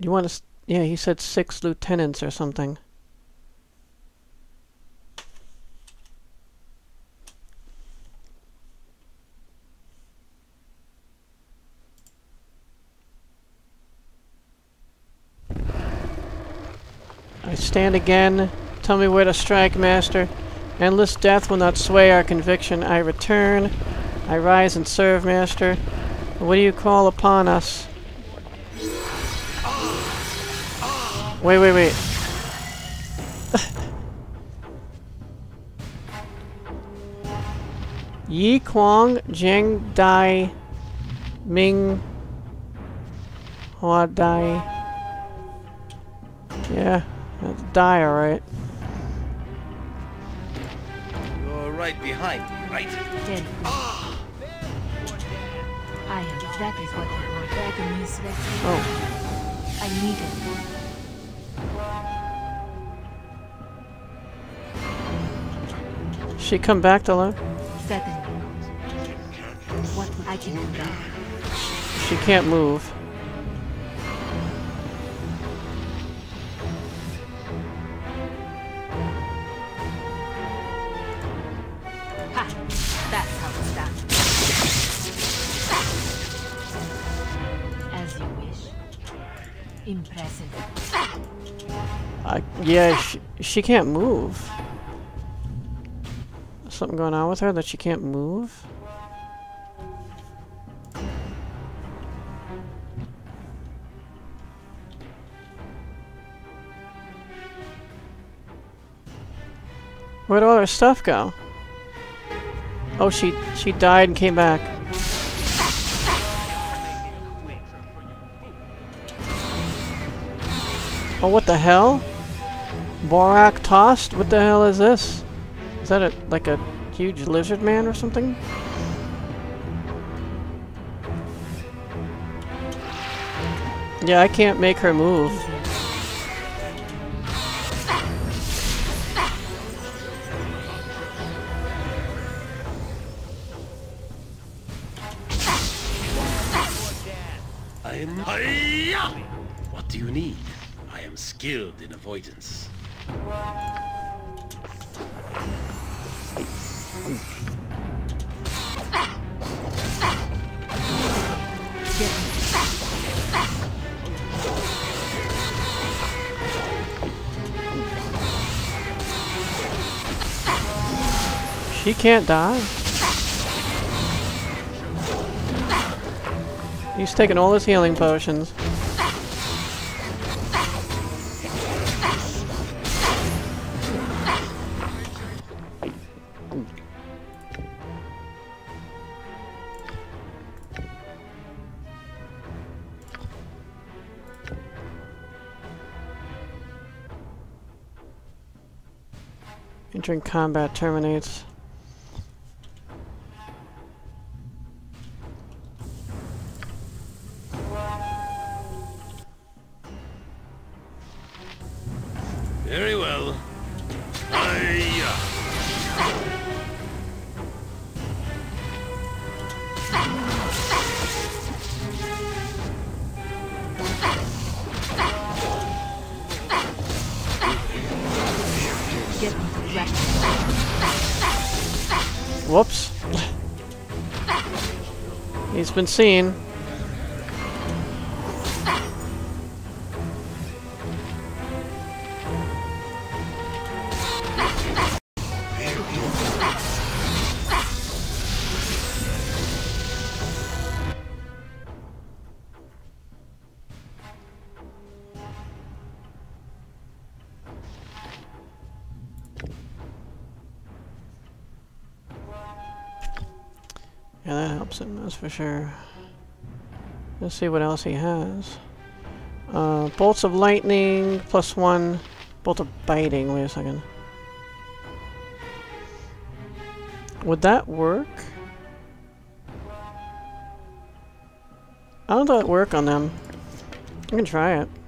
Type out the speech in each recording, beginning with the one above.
You want to... Yeah, he said 6 lieutenants or something. I stand again. Tell me where to strike, master. Endless death will not sway our conviction. I return. I rise and serve, master. What do you call upon us? Wait, wait, wait. Yi Kwang Zheng Dai Ming Hua Dai. Yeah, that's Dai, alright. You're right behind me, right? I am. That is what I want. Dragon is ready. Oh. I need it. She come back to life? Certainly. What I can do now? She can't move. Ha! That's how it's done. As you wish. Impressive. Yeah, she can't move. Something going on with her that she can't move? Where'd all her stuff go? Oh, she died and came back. Oh, what the hell? Borak tossed? What the hell is this? Is that like a huge lizard man or something? Yeah, I can't make her move. What do you need? I am skilled in avoidance. She can't die. He's taking all his healing potions. Entering combat terminates. Very well. Whoops. He's been seen. Yeah, that helps him, that's for sure. Let's see what else he has. Bolts of lightning, +1. Bolt of biting, wait a second. Would that work? How would that work on them? I can try it.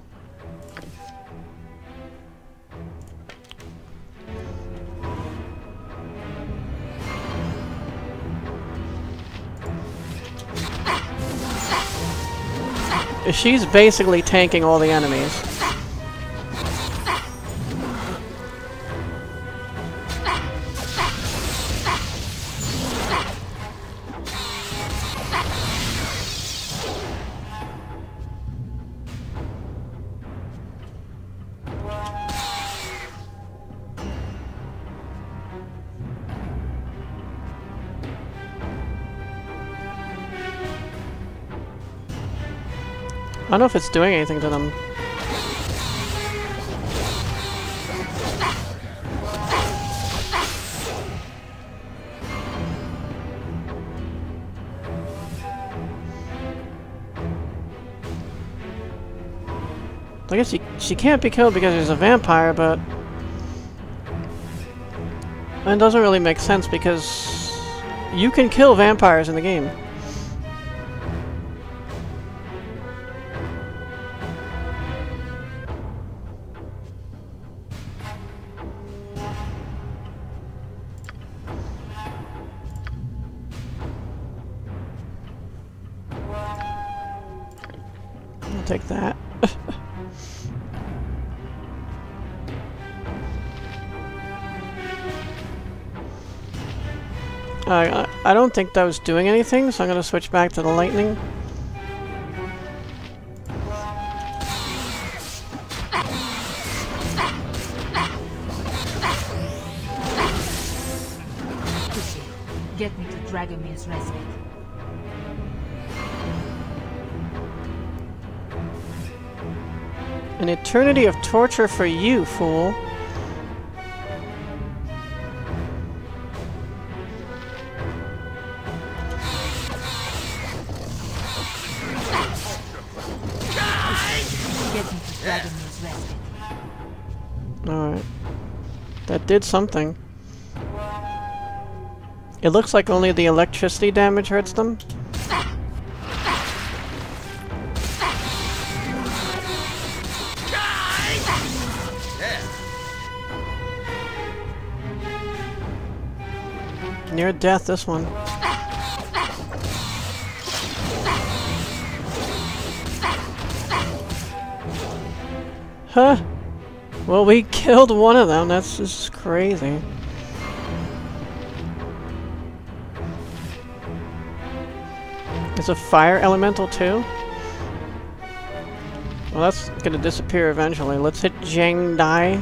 She's basically tanking all the enemies. I don't know if it's doing anything to them. I guess she can't be killed because she's a vampire, but it doesn't really make sense because you can kill vampires in the game. I'll take that. I don't think that was doing anything, so I'm going to switch back to the lightning. Get me to Dragomir's respite. An eternity of torture for you, fool. Alright. That did something. It looks like only the electricity damage hurts them. Near death, this one. Huh? Well, we killed one of them. That's just crazy. It's a fire elemental too? Well, that's gonna disappear eventually. Let's hit Jang Dai.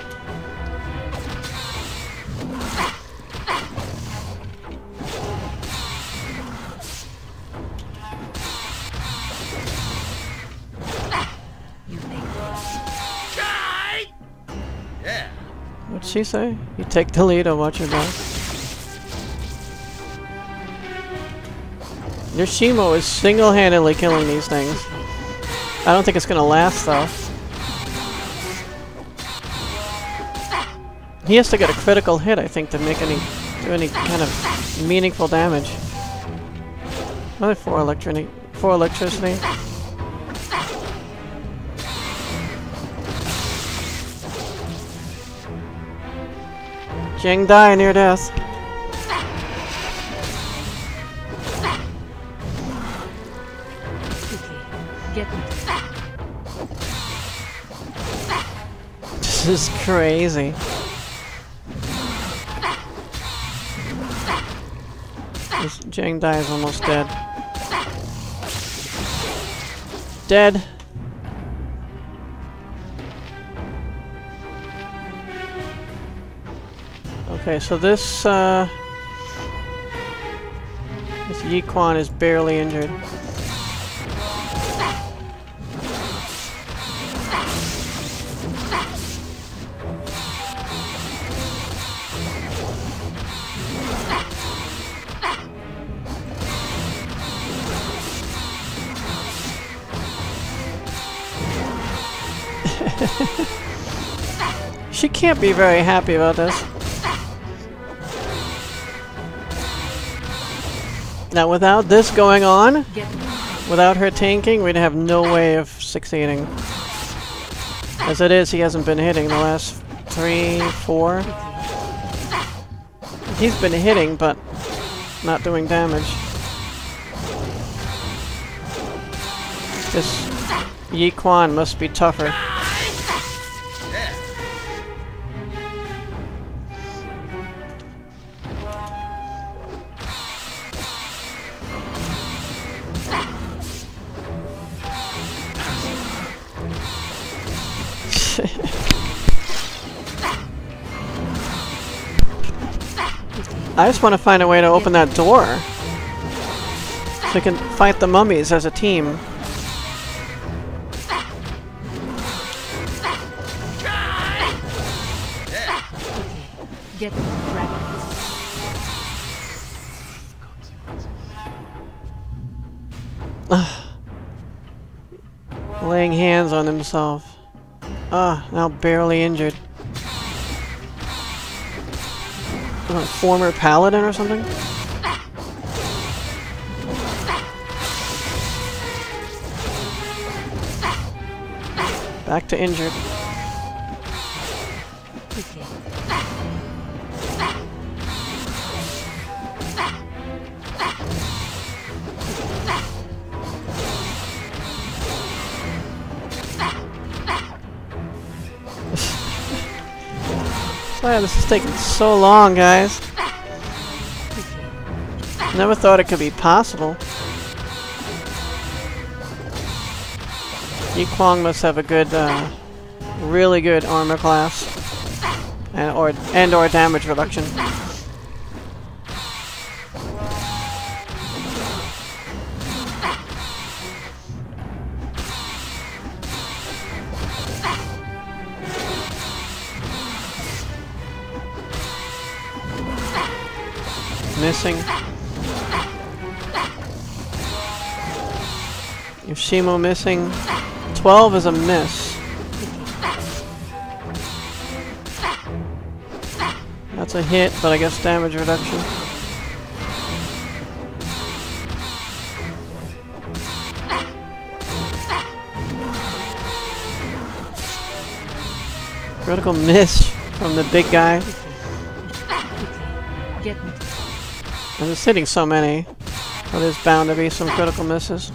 What'd she say? You take the lead or watch your back. Yoshimo is single-handedly killing these things. I don't think it's gonna last though. He has to get a critical hit, I think, to make do any kind of meaningful damage. Another 4 electricity. Jang Dai near death. This is crazy. This Jang Dai is almost dead. Dead. Okay, so this Yi Quan is barely injured. She can't be very happy about this. Now, without this going on, without her tanking, we'd have no way of succeeding. As it is, he hasn't been hitting the last 3, 4. He's been hitting, but not doing damage. This Yi Quan must be tougher. I just want to find a way to open that door so we can fight the mummies as a team. Get ready. Laying hands on himself. Now barely injured. Former paladin or something? Back to injured. Wow, this is taking so long, guys. Never thought it could be possible. Yi Quan must have a good, really good armor class, and or damage reduction. Missing. Yoshimo missing. 12 is a miss. That's a hit, but I guess damage reduction. Critical miss from the big guy. And there's hitting so many, but there's bound to be some critical misses.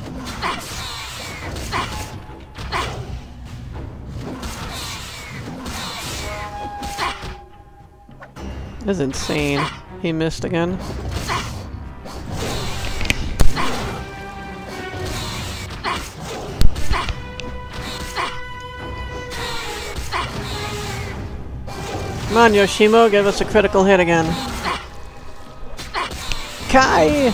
This is insane. He missed again. Come on, Yoshimo, give us a critical hit again. Kai!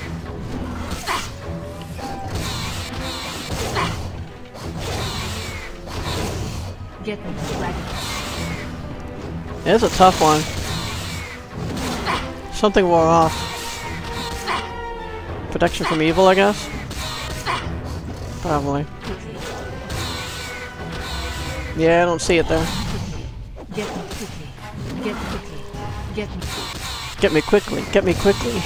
Get ready. It's a tough one. Something wore off. Protection from evil, I guess? Probably. Yeah, I don't see it there. Get me quickly. Get quickly. Get me quickly. Get me quickly. Get me quickly.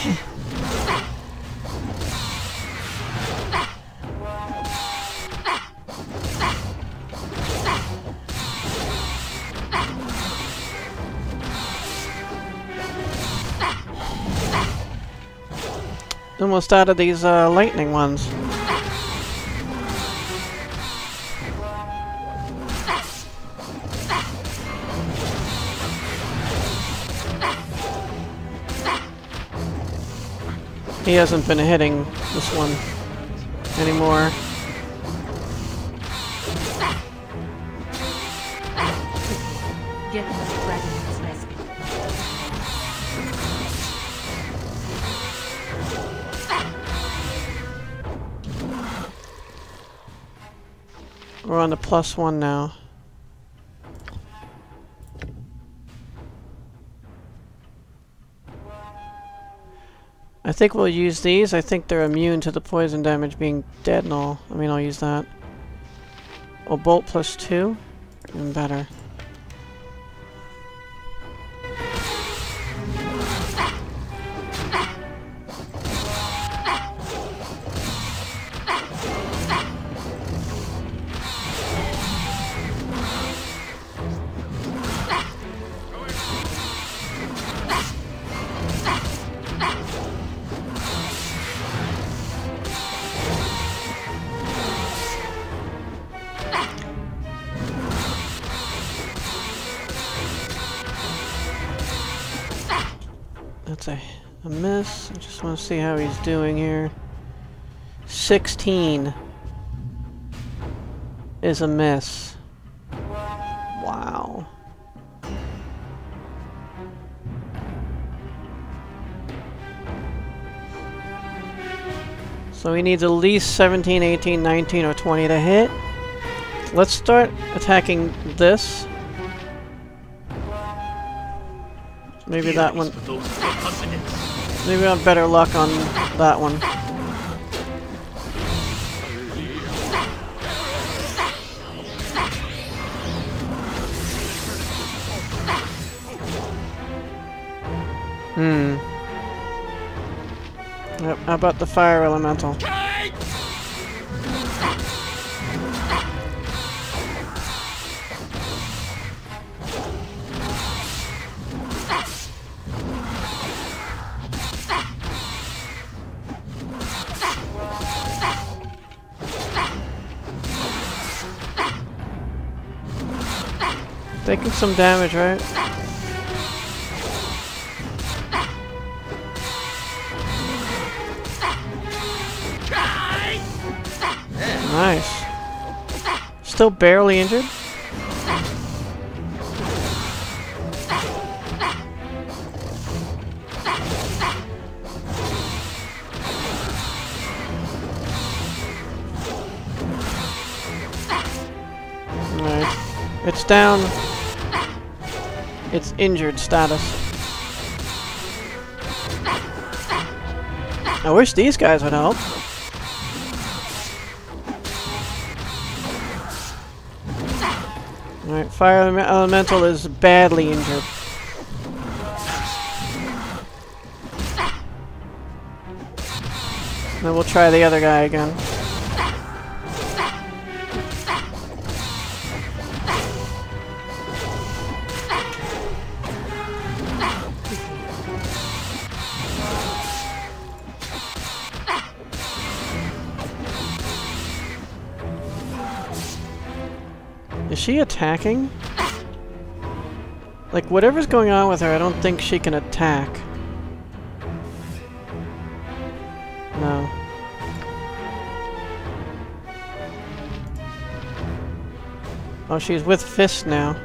Almost out of these lightning ones. He hasn't been hitting this one anymore. Get Dragon's rescue. We're on the +1 now. I think we'll use these. I think they're immune to the poison damage being dead and all. I mean, I'll use that. Oh, bolt +2? Even better. That's a miss. I just want to see how he's doing here. 16 is a miss. Wow. So he needs at least 17, 18, 19, or 20 to hit. Let's start attacking this. Maybe that one. Maybe I have better luck on that one. Yep, how about the fire elemental? Taking some damage, right? Nice. Still barely injured? Alright. It's down. It's injured status. I wish these guys would help. Alright, fire elemental is badly injured. Then we'll try the other guy again. Is she attacking? Like, whatever's going on with her, I don't think she can attack. No. Oh, she's with fist now.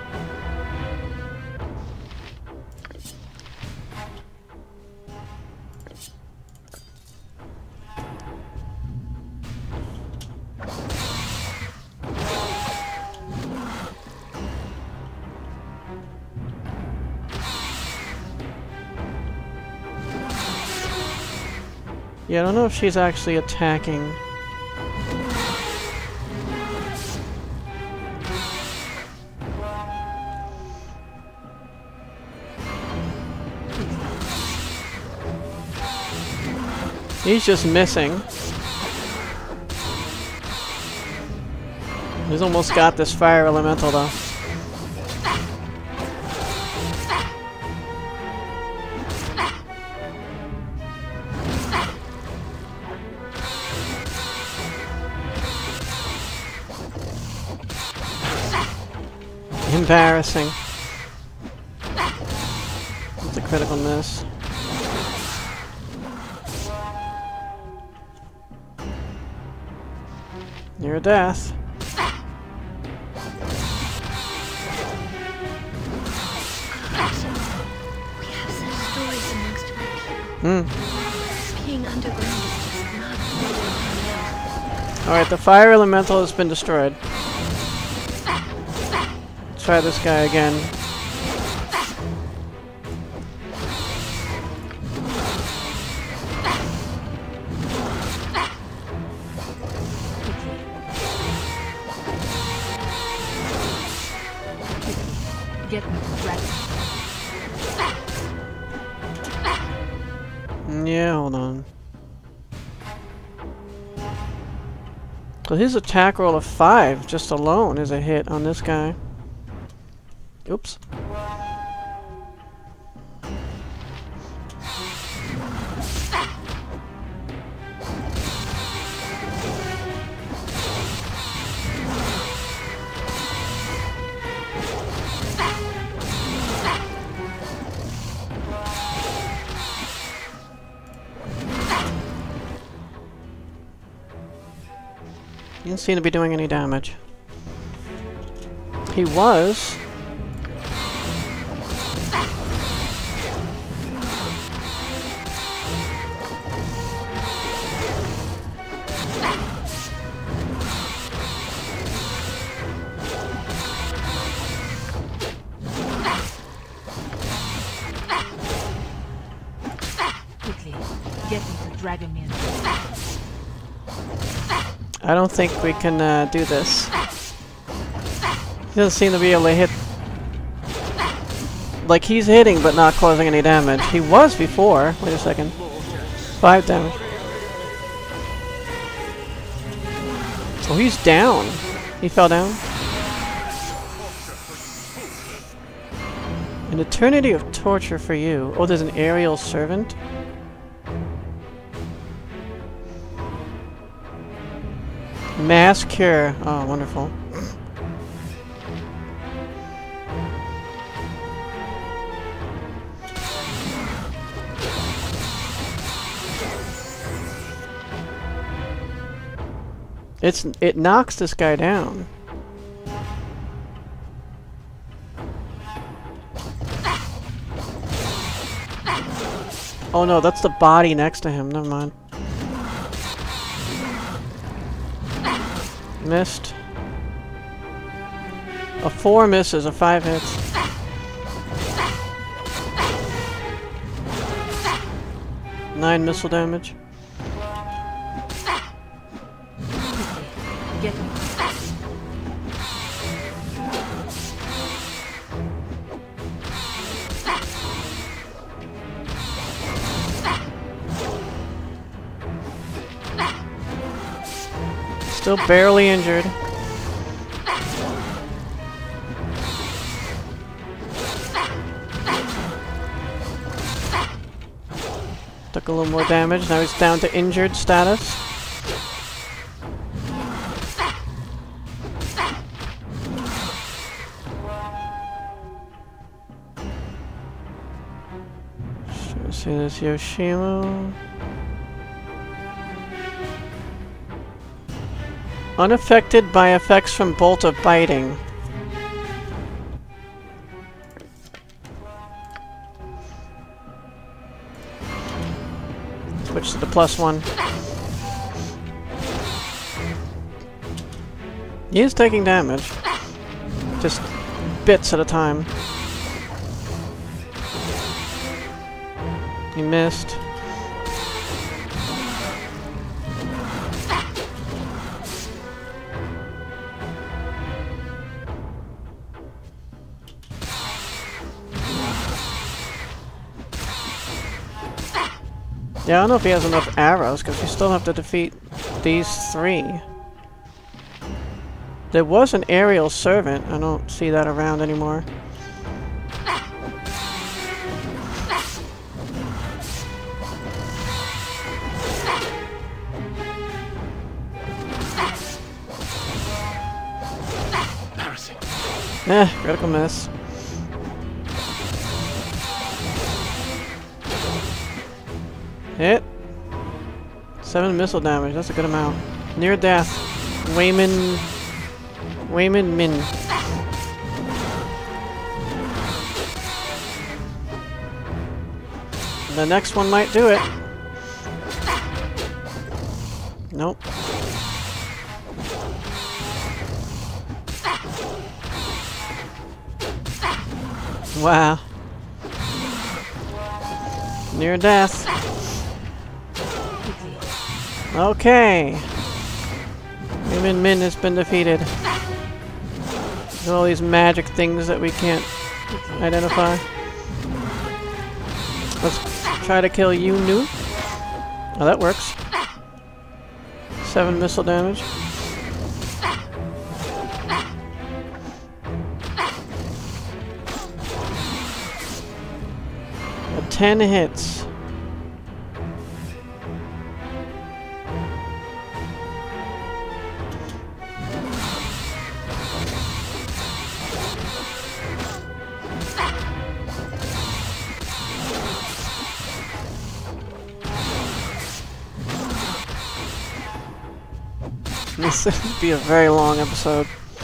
Yeah, I don't know if she's actually attacking. He's just missing. He's almost got this fire elemental though. Embarrassing. It's a critical miss. Near a death. Being underground is just not. Alright, the fire elemental has been destroyed. Let's try this guy again. Get ready. Yeah, hold on. So his attack roll of 5 just alone is a hit on this guy. Oops. Didn't seem to be doing any damage. He was. Quickly, get into Dragonmere. I don't think we can do this. He doesn't seem to be able to hit. Like, he's hitting but not causing any damage. He was before. Wait a second. 5 damage. Oh, he's down. He fell down. An eternity of torture for you. Oh, there's an aerial servant? Mass cure. Oh, wonderful. It knocks this guy down. Oh no, that's the body next to him. Never mind. Missed. A 4 misses, a 5 hits. Nine missile damage. Get me. Still barely injured. Took a little more damage, now he's down to injured status. Let's see this Yoshimo. Unaffected by effects from Bolt of Biting. Switch to the +1. He is taking damage. Just bits at a time. He missed. Yeah, I don't know if he has enough arrows, because we still have to defeat these 3. There was an aerial servant. I don't see that around anymore. Embarrassing. Critical miss. Hit. 7 missile damage, that's a good amount. Near death. Wayman Min. The next one might do it. Nope. Wow. Near death. Okay. Min has been defeated. There's all these magic things that we can't identify. Let's try to kill you, Nu. Oh, that works. 7 missile damage. A 10 hits. This would be a very long episode.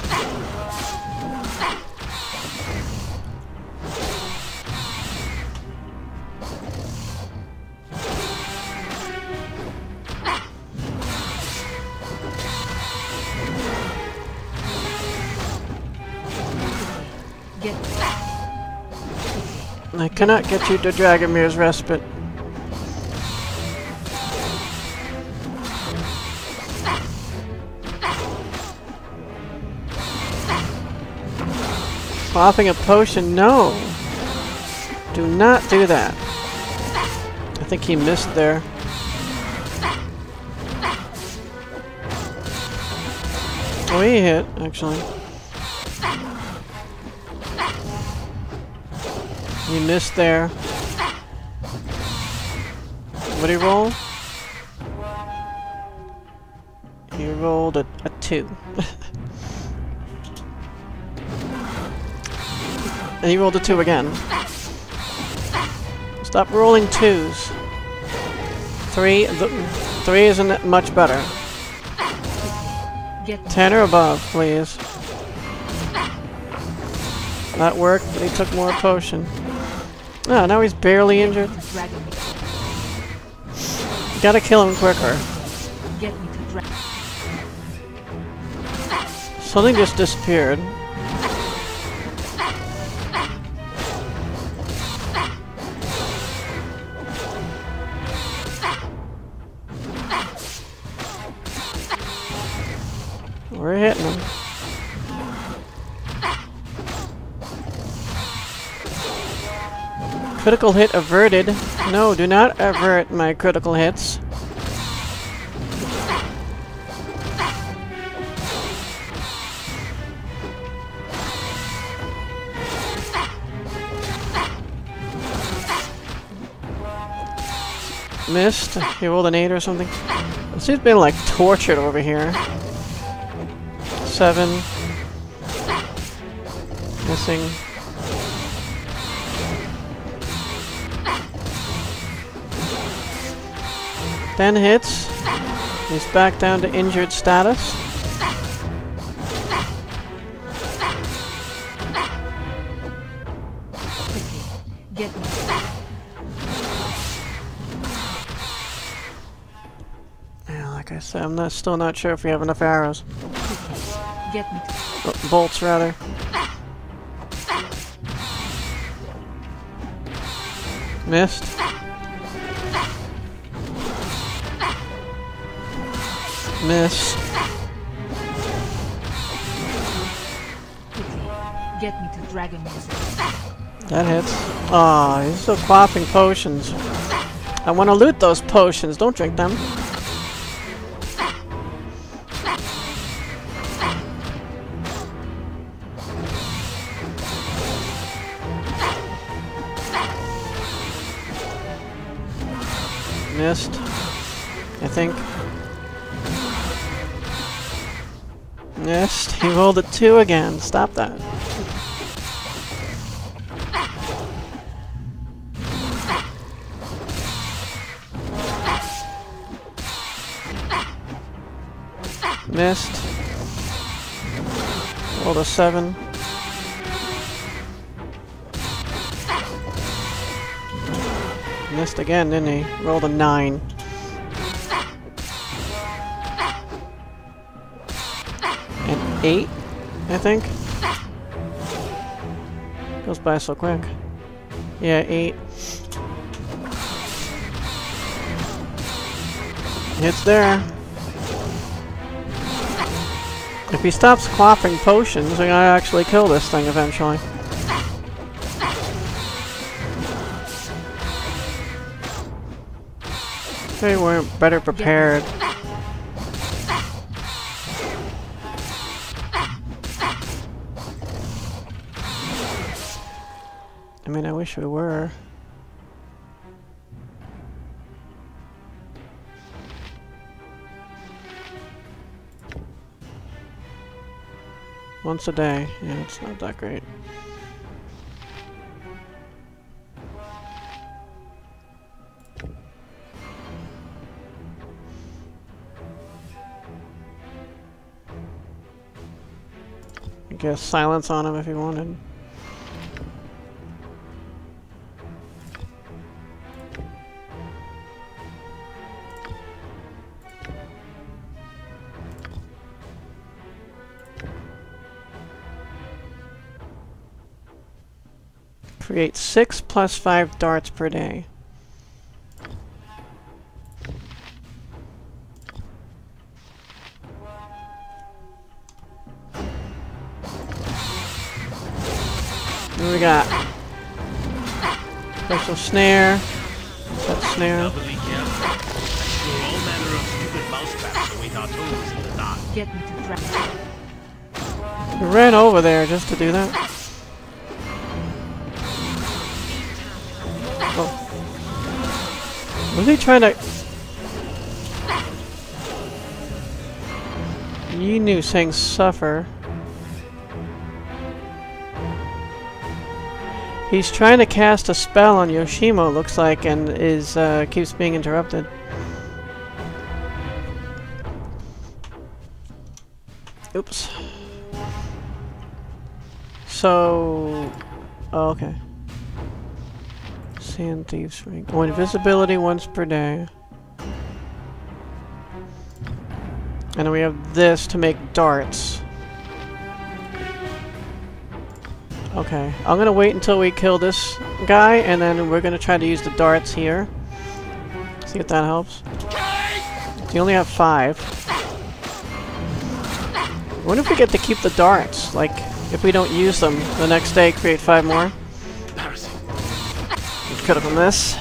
I cannot get you to Dragomir's Respite. Popping a potion, no! Do not do that. I think he missed there. Oh, he hit, actually. He missed there. What'd he roll? He rolled a 2. And he rolled a 2 again. Stop rolling 2s. 3 isn't much better. 10 or above, please. That worked, but he took more potion. Oh, now he's barely injured. Gotta kill him quicker. Something just disappeared. We're hitting him. Critical hit averted. No, do not avert my critical hits. Missed. He rolled an 8 or something. He's been like tortured over here. 7. Missing. Ten hits. He's back down to injured status. Yeah, like I said, I'm still not sure if we have enough arrows. Get me. Bolts, rather. Missed. Miss. Get me to Dragon Music. That hits. Aw, he's still quaffing potions. I want to loot those potions. Don't drink them. Missed. I think. Missed. He rolled a 2 again. Stop that. Missed. Rolled a 7. Missed again, didn't he? Rolled a 9. And 8, I think. Goes by so quick. Yeah, 8. It's there. If he stops quaffing potions, we're gonna actually kill this thing eventually. They weren't better prepared. I mean, I wish we were. Once a day. Yeah, it's not that great. guess silence on him if he wanted. Create 6 plus 5 darts per day. What do we got? Special snare. Set snare. Doubly careful. Explore all manner of stupid mousetraps await our toes in the dark. Get me to dragon. We ran over there just to do that. Oh. Was he trying to... Yinu saying suffer. He's trying to cast a spell on Yoshimo, looks like, and is keeps being interrupted. Oops. So... Oh, okay. Sand Thieves Ring. Oh, invisibility once per day. And then we have this to make darts. Okay, I'm gonna wait until we kill this guy, and then we're gonna try to use the darts here. See if that helps. So you only have 5. I wonder if we get to keep the darts. Like, if we don't use them the next day, create 5 more. Critical miss.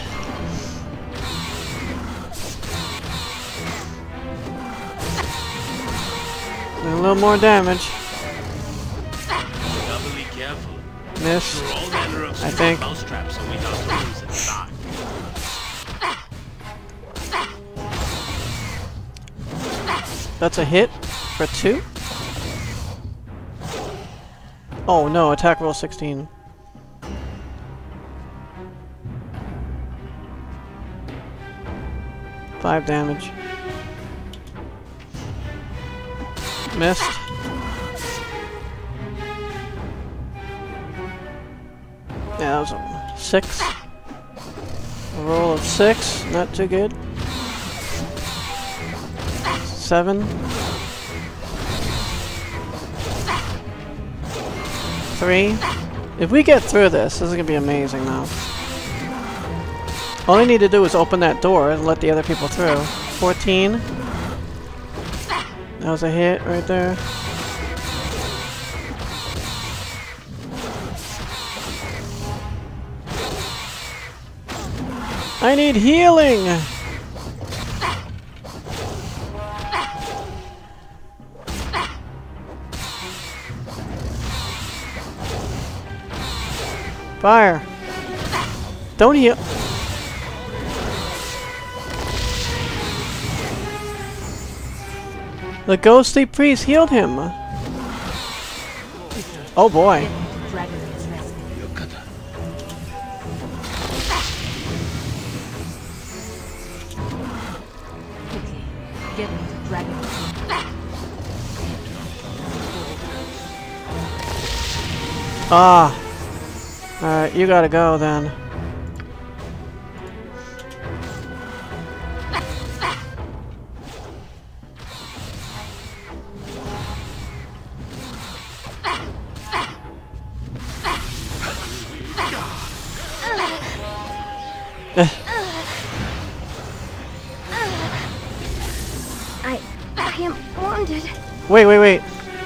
And a little more damage. Doubly careful. Miss. All manner of I think. mousetraps await our toes in the dark. That's a hit for 2. Oh no, attack roll 16. Five damage. Missed. Yeah, that was a 6. A roll of 6, not too good. 7. 3. If we get through this is gonna be amazing now. All I need to do is open that door and let the other people through. 14. That was a hit right there. I need healing! Fire! Don't heal! The ghostly priest healed him! Oh boy! Dragon is resting. Quickly, get me to dragon. Ah! Alright, you gotta go then. I am wounded. Wait.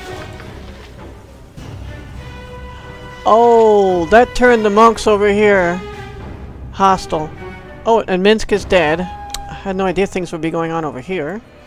Oh, that turned the monks over here hostile. Oh, and Minsk is dead. I had no idea things would be going on over here.